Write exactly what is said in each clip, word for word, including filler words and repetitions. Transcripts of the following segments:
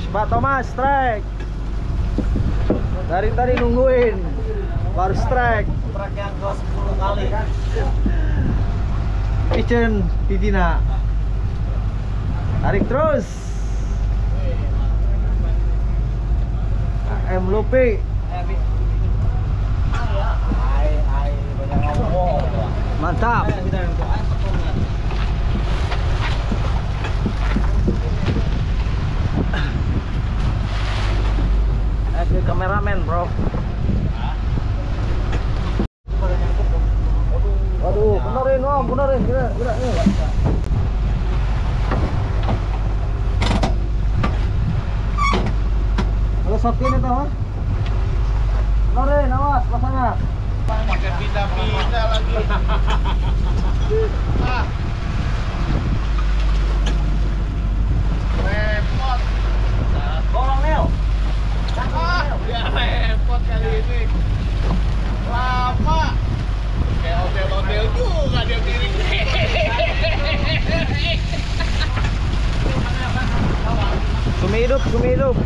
Pak Thomas strike. Dari tadi nungguin baru strike. Strike yang ke sepuluh kali. Kitchen Titina. Tarik terus. M Lupi. Mantap. Eh, kameramen, bro. Waduh, benerin om, benerin, gerak, gerak nih. Kalau sokin itu, ha? Benerin, awas, pasangnya. Pakai pindah-pindah lagi. Ah. Repot. Tolong, Nel. Ah, ya repot kali ini. Lama. Kayak hotel-hotel juga dia miring. Sumi hidup, sumi hidup.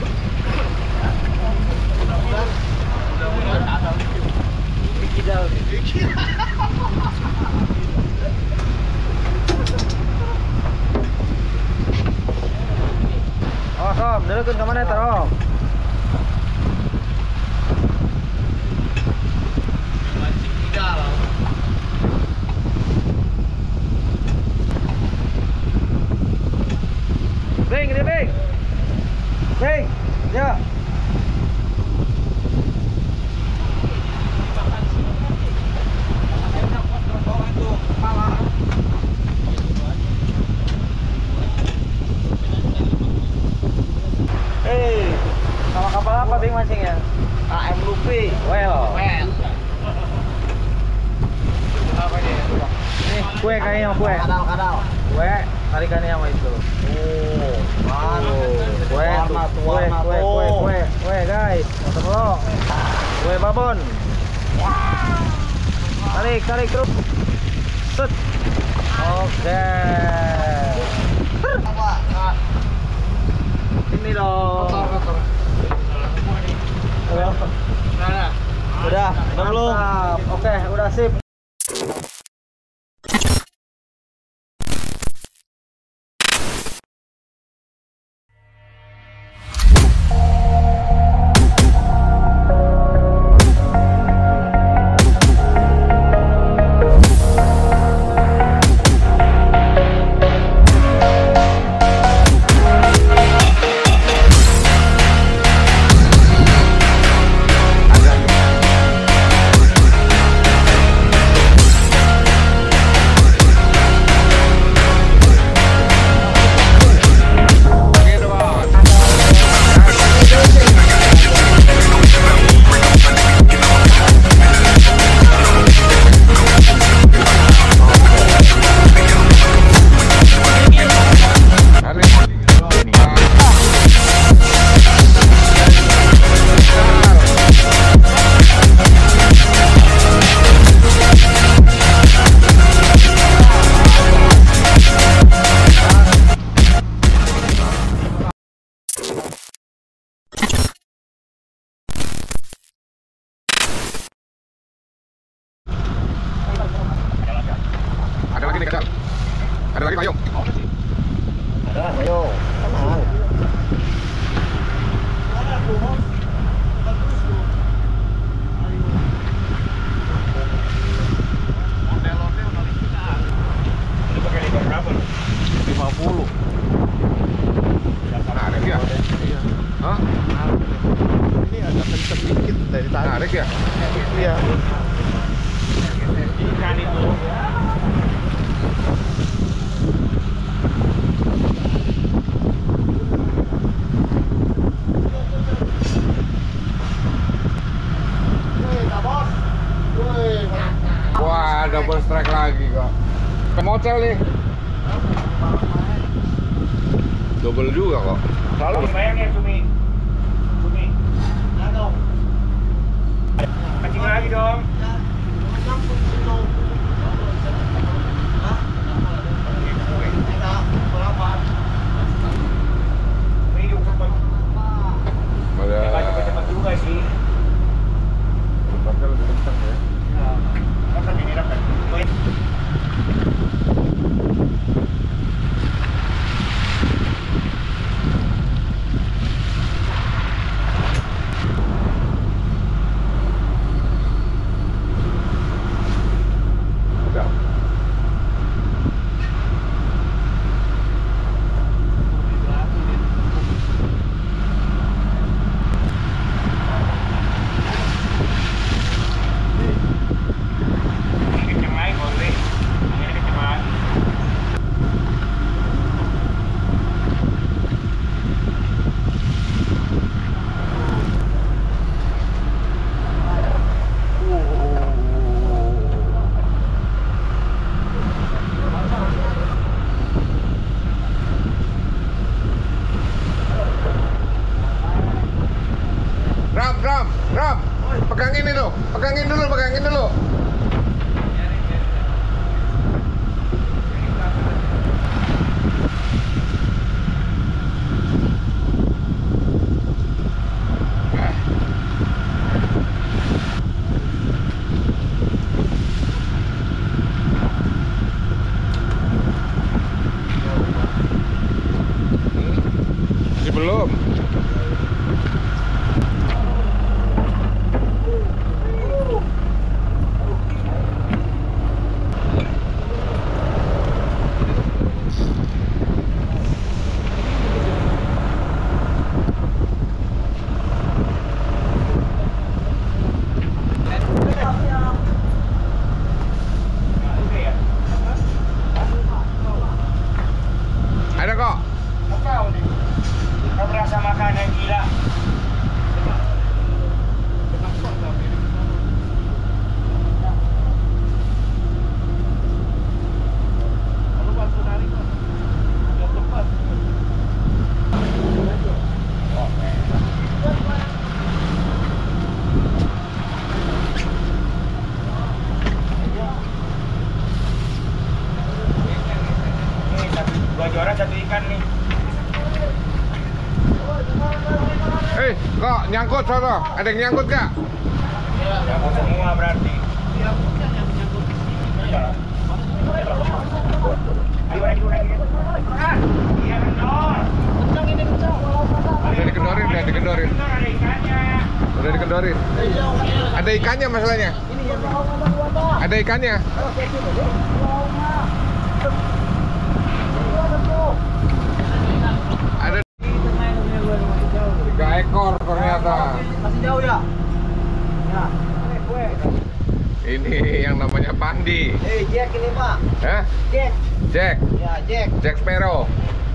Mudah-mudahan asal dikidal. Awas om, dulukan ke mana om? Mancing kidal. Bing, ini Bing. Bing, ya. Hei, sama kapal apa Bing mancingnya? A M Lupi. Well. Well. Apa ini? Nih, kue kayaknya kue. Kadal, kadal. Kue, tarikannya sama itu. Oh, mana? Kue, Warna tuh, kue, warna kue, tuh. kue, kue, kue, guys. Masuk lo. Kue babon. Tarik, tarik terus. Set. Oke. Apa? Ah, Ini dong. kotor, kotor. Udah, Nah, udah, udah belum? Oke, udah sip. Ada lagi nih kadal. Ada lagi payung. Ada, ayo. Tenang. ondel-ondel kali kita. Ini pakai lebar berapa? lima puluh. Nah, ada dia. Iya. Hah? Ini agak kenceng dikit dari tadi. Nah, ada dia. Iya. Ikan itu. Wah, double strike lagi kok. Kemocel nih. Double juga kok. Selalu. Bayangnya Cumi. Cumi. Mancing lagi dong. Medium sampai Ada kok. Kau nih. Kau berasa makan yang gila. Dua juara satu ikan nih. Eh, kok nyangkut sono? Ada yang nyangkut gak? Nyangkut semua berarti. Ayo naik dulu, naik dulu. Iya kendor. Kencang ini kencang. Udah dikendorin, udah dikendorin. Ada ikannya. Udah dikendorin. Ada ikannya masalahnya. Ada ikannya. Ada tiga ekor ternyata. Masih jauh ya? Ya. Ini yang namanya Pandi. Eh, Jack ini Pak. Hah? Jack. Jack. Ya, Jack. Jack Sparrow.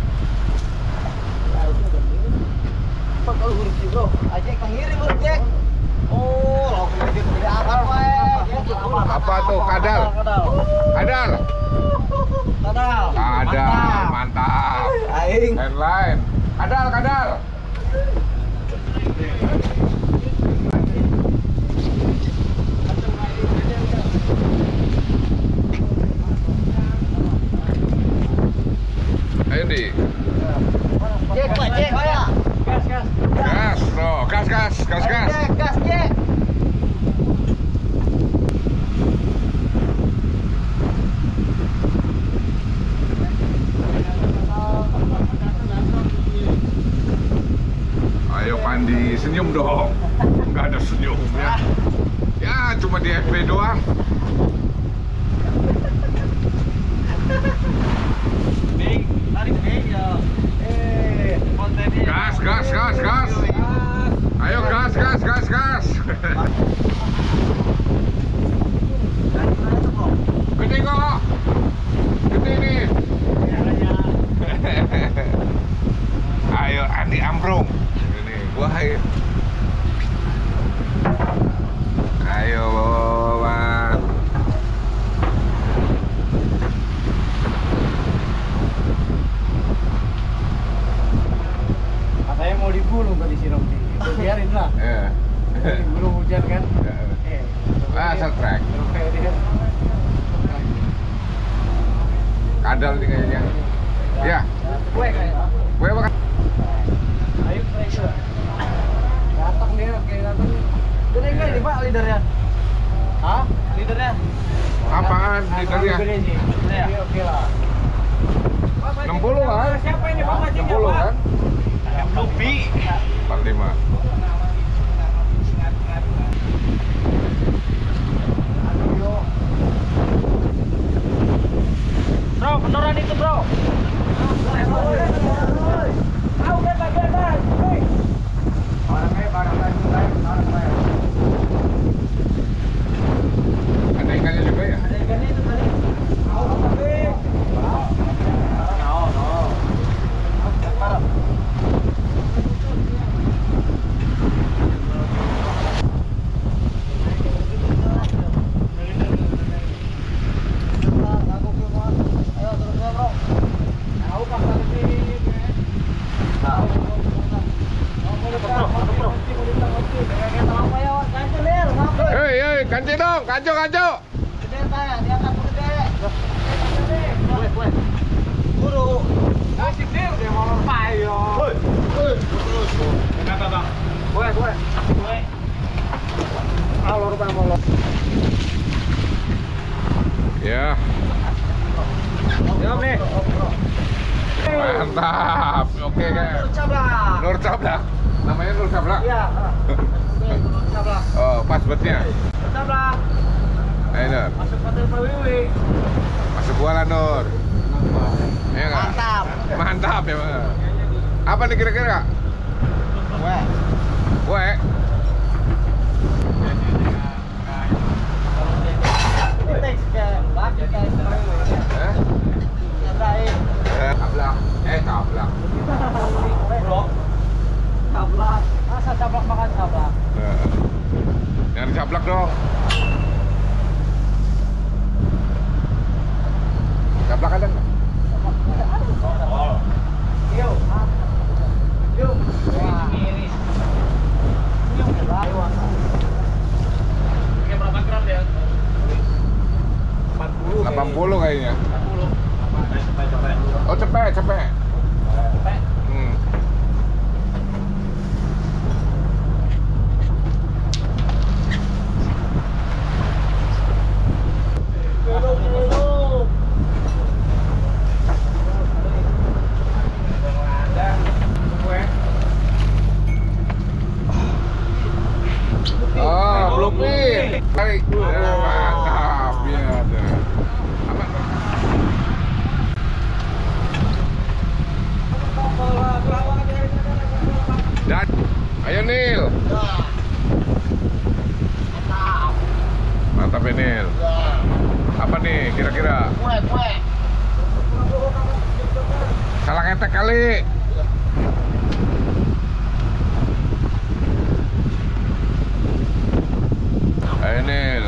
Pak kalau huruf sih bro. Ah, Jack pengirim huruf Jack. Oh, lo gede gede akal Pak. Apa tuh? Kadal. Kadal. Kadal. Kadal. Kadal. Mantap. Aing. Headline. Kadal, kadal. Ayo di. Jack, Pak, Jack, ya. Gas, gas. Gas, no, gas, gas, gas, gas. Jack, gas, Jack. Ayo Pandi, senyum dong. Nggak ada senyumnya. Ya, cuma di F B doang. Nih, tarik nih ya. Eh, kontennya. Gas, gas, gas, gas. Ayo gas, gas, gas, gas. Gede kok. Gede nih. Ayo Andi Ambrong. Ini gua ayo. Ayo Bang. Katanya mau digulung tadi si Romli. Itu biarin lah. Ya. Digulung hujan kan. Eh, Ah, setrek. kayak dia. Kadal nih kayaknya. Ya. Kue kayak. Gue makan. Ayo pressure. Datang dia kayak datang. Gede enggak ini Pak leadernya? Hah? Leadernya? Apaan leadernya? Gede sih. Oke, oke lah. enam puluh kan? Siapa ini Pak mancingnya, enam puluh Pak? kan? Lupi. empat puluh lima. Bro, beneran itu bro. Tahu bebas bebas. Orangnya barang-barang barang-barang. Ada ikannya juga ya? Ada ikannya itu tadi. Tahu tapi. No, no. Parah. Hei, hei, kanci dong, kanco, kanco. Gede tanya, diangkat gede. Kue, kue. Buru. Asik deh, udah mau payo. Woi. Kenapa bang? Kue, kue. Kue. Alor bang, alor. Ya. Jawab nih. Mantap. Oke kan. Nur Cablak. Nur Cablak. Namanya Nur Cablak. Iya. Nur Cablak. Oh, pas betnya. Nur Cablak. Ayo Nur. Masuk hotel P W W. Masuk gua lah Nur. Iya nggak? Mantap. Mantap ya Bang. Apa nih kira-kira? Wah. Gue. Teks ke laki ke P W W. Eh? Nyandain. Eh, Cablak. Eh, Cablak. Blok. Cablak. Masa cablak makan cablak? Eh, Jangan cablak dong. Cablak ada nggak? Yo. Yo. Wah. Miris. Yo. Berapa gram ya? empat puluh. delapan puluh kayaknya. empat puluh. Oh, cepet, cepet. Cepet. Hmm. Belum, belum. Ada. Gue. Oh, blueprint. Tarik. Eh, Mantap. Ya, deh. Apa? Dan, ayo Nil. Mantap. Mantap ya Nil. Apa nih kira-kira? Kue, kue. Salah ketek kali. Ayo Nil.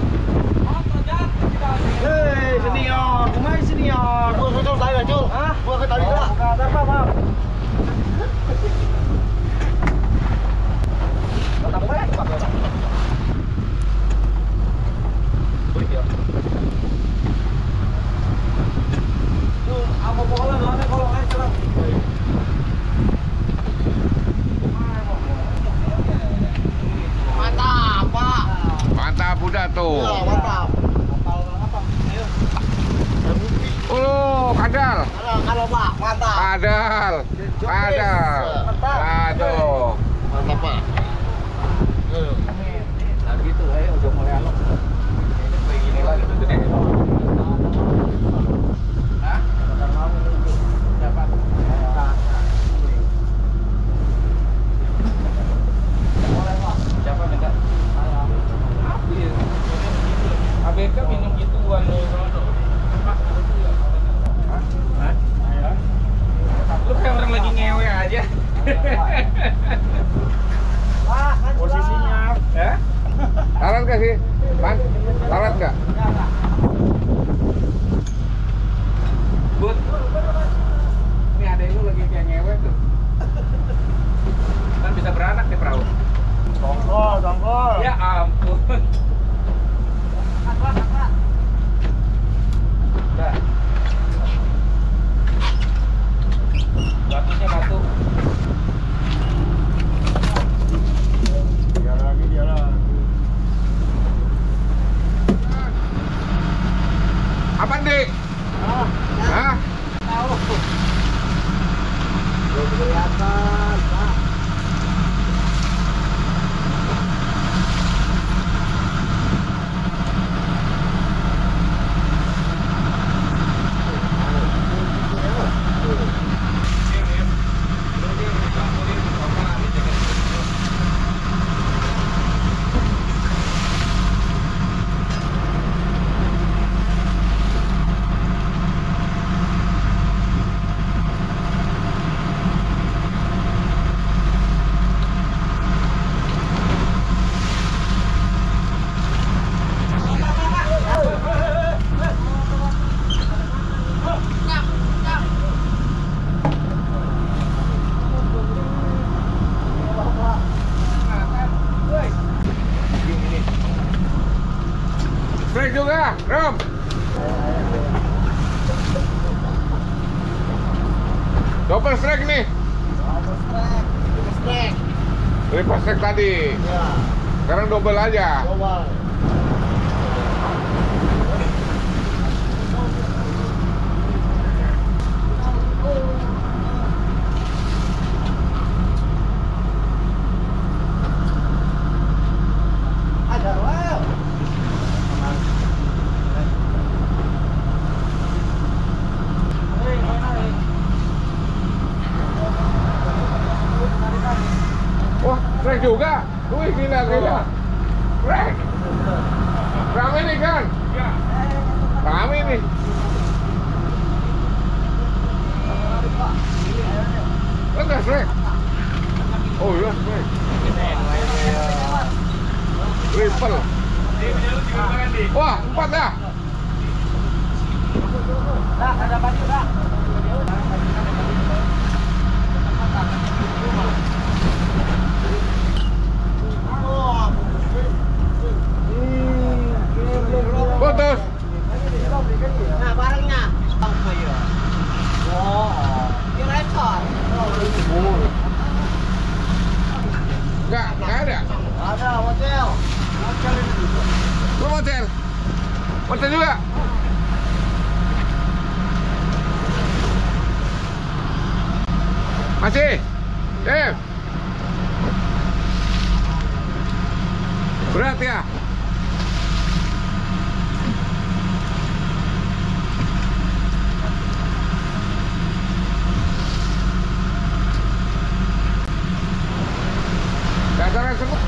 Hei, senior. Kumai senior. Gua ke tali dah, Cul. Hah? Gua ke tali dah. Apa, Bang? Mantap kue. Tuh, apa bola mana kalau aja cerah. Mantap, Pak. Mantap udah tuh. Ya, mantap. Kapal apa? Ayo. Oh, kadal. Kalau kalau Pak, mantap. Kadal. Kadal. Mantap. Aduh. Mantap, Pak. Nah gitu, ayo udah mulai alok. Kayak gini lagi tuh gede. Hah? Dapat. Siapa minta? A B K minum gituan loh. Hah? Lu kayak orang lagi ngewe aja. Posisinya. Ya? Larat nggak sih? Pan? Larat nggak? Bud. Ini ada lu lagi kayak ngewe tuh. Kan bisa beranak di perahu. Dongkol, dongkol. Ya ampun. Udah. Batunya batu. Dia lagi, dia lagi. Apa nih? Ah, Hah? tahu. Belum kelihatan, Pak. Strike juga, Rom. Double strike nih. Strike. Triple strike tadi. Ya, Sekarang double aja. coba. Ada wow. Wah, trek juga. Wih, gila, gila. Trek. Rame nih kan? Rame nih. Enggak, trek. Oh iya, trek. Triple. Wah, empat dah. Dah, ada baju dah. Putus. Nah, barangnya. Oh, kira ekor. Enggak, enggak ada. Ada model. Model ini. Lu motel? Motel juga? Masih? Dev? Berat ya? Dataran semua?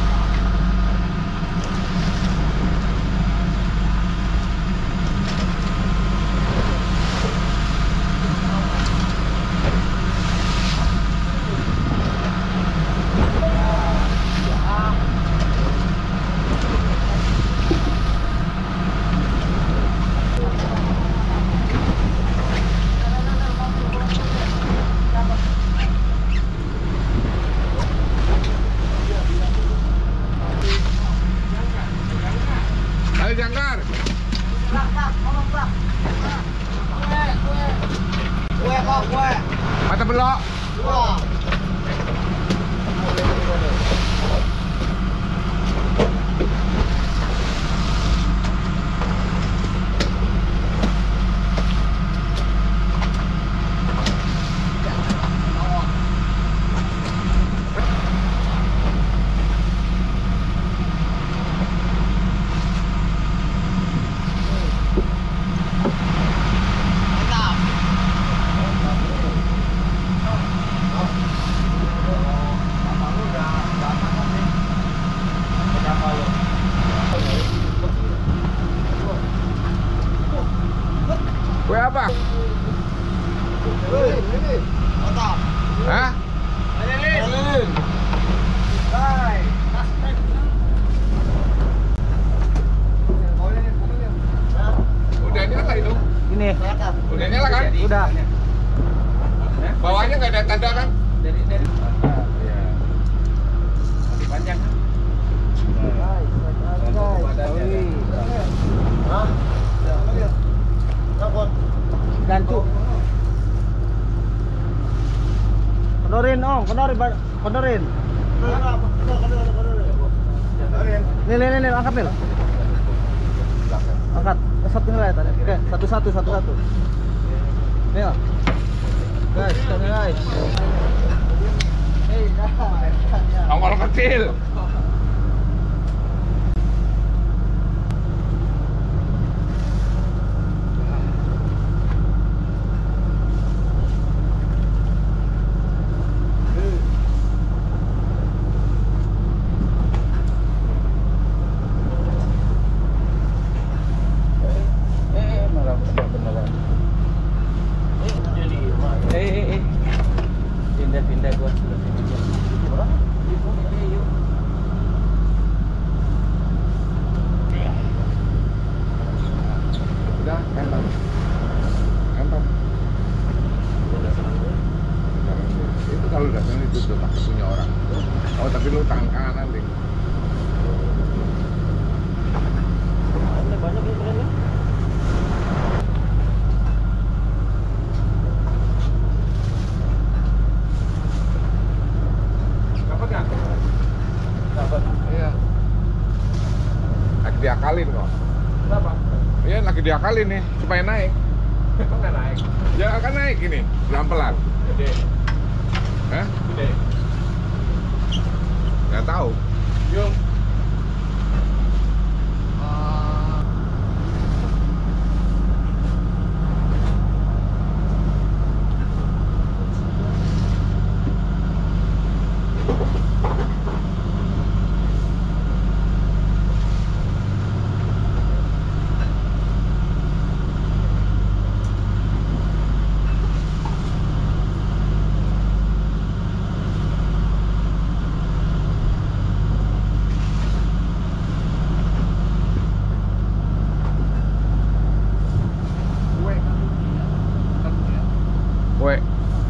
Ayo jangkar. Kue kok kue. Mata belok. Wah. Kue apa? Lilin. Mantap. Hah? Lilin. Lilin. Hai. Udah nyala itu? Ini. Udah nyala kan? Udah. Bawahnya nggak ada tanda kan? Dari dari. Iya. Masih panjang kan? Hah? Gantu. Konorin, Ong, konorin, konorin. Nih, nih, nih, angkat nih. Angkat. Satu nilai tadi. Oke, satu satu satu satu. Nih, Ong. Guys, satu nilai. Hei, dah. Ongkol kecil. Pindah-pindah gua. Udah, entah. Entah. Itu kalau datang itu udah pasti punya orang. Oh, tapi lu tangan kanan deh. Banyak ini keren ya. Dapat nggak? Dapat. Iya. Lagi diakalin kok. Berapa? Iya, lagi diakalin nih supaya naik. Nggak naik. Ya akan naik ini, pelan-pelan. Gede. Hah? Gede. Nggak tahu. Yung. Weh.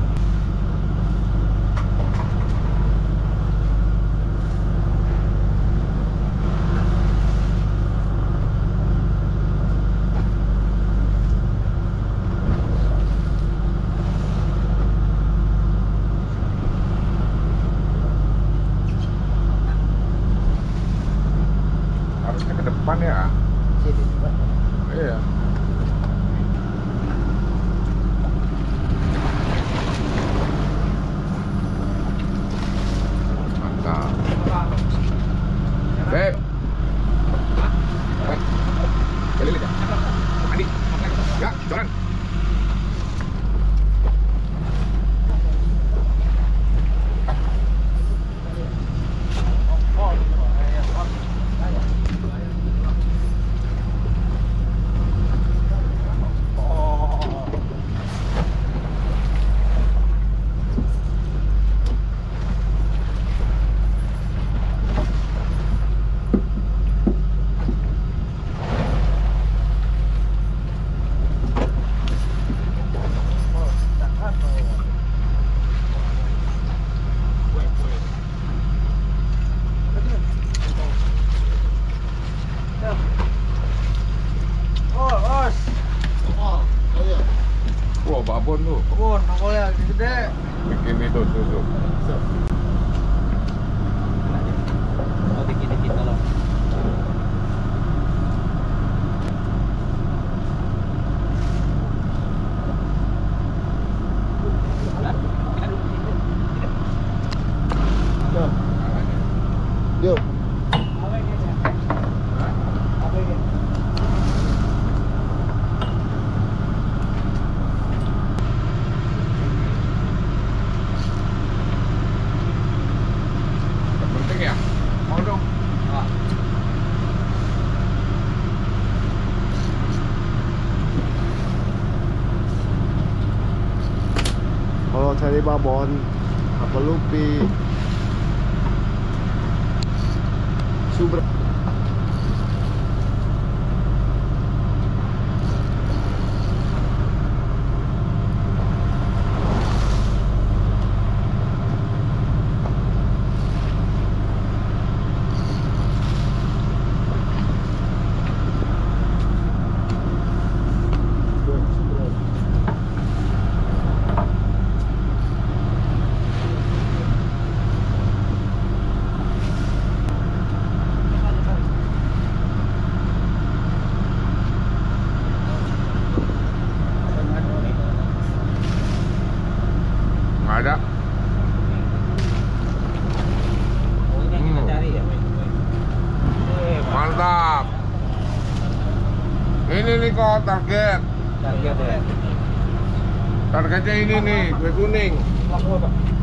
Harusnya ke depan ya. Sini. Iya. Mantap. Beb. Beb. Beli lihat. Adi. Ya, jalan. Wah, babon tuh. Babon, pokoknya gede. Bikin itu susu. Oh, dikit-dikit kalau. Yuk. Penting ya? Mau dong. Kalau cari babon apa lupi subra Nggak ada. Oh, ini yang kita Hmm. cari ya. Mantap. Ini nih kok target. Target ya. Targetnya ini nih, kue kuning. Laku apa?